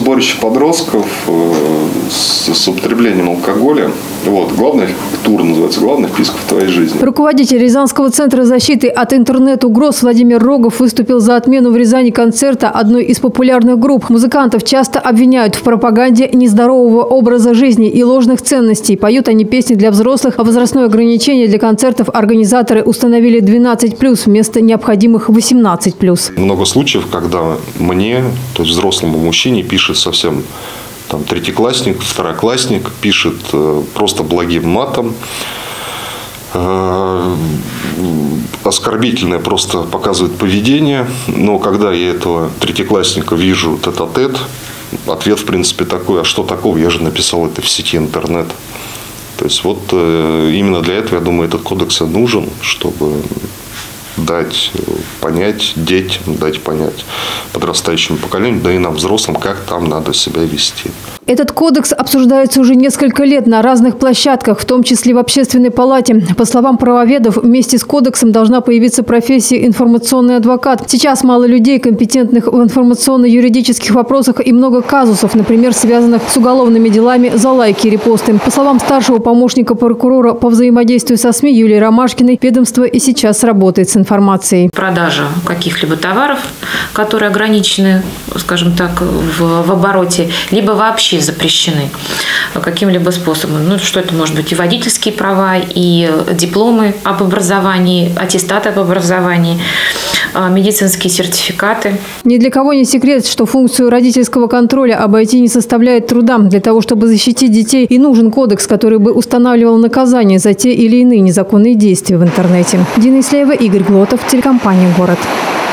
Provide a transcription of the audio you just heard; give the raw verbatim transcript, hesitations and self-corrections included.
сборище подростков с, с употреблением алкоголя. Вот, главный тур называется «Главный вписка в твоей жизни». Руководитель Рязанского центра защиты от интернет-угроз Владимир Рогов выступил за отмену в Рязани концерта одной из популярных групп. Музыкантов часто обвиняют в пропаганде нездорового образа жизни и ложных ценностей. Поют они песни для взрослых, а возрастное ограничение для концертов организаторы установили двенадцать плюс вместо необходимых восемнадцать плюс. Много случаев, когда мне, то есть взрослому мужчине, пишет совсем там третьеклассник, второклассник, пишет э, просто благим матом, э, оскорбительное просто показывает поведение. Но когда я этого третьеклассника вижу тет-а-тет, ответ в принципе такой: а что такого, я же написал это в сети интернет. То есть вот э, именно для этого, я думаю, этот кодекс и нужен, чтобы дать понять детям, дать понять подрастающему поколению, да и нам, взрослым, как там надо себя вести. Этот кодекс обсуждается уже несколько лет на разных площадках, в том числе в Общественной палате. По словам правоведов, вместе с кодексом должна появиться профессия информационный адвокат. Сейчас мало людей, компетентных в информационно-юридических вопросах, и много казусов, например, связанных с уголовными делами за лайки и репосты. По словам старшего помощника прокурора по взаимодействию со СМИ Юлии Ромашкиной, ведомство и сейчас работает с информацией. Продажа каких-либо товаров, которые ограничены, скажем так, в, в обороте, либо вообще запрещены каким-либо способом. Ну, что это может быть? И водительские права, и дипломы об образовании, аттестаты об образовании, медицинские сертификаты. Ни для кого не секрет, что функцию родительского контроля обойти не составляет труда. Для того, чтобы защитить детей, и нужен кодекс, который бы устанавливал наказание за те или иные незаконные действия в интернете. Дина Исляева, Игорь Глотов, телекомпания «Город».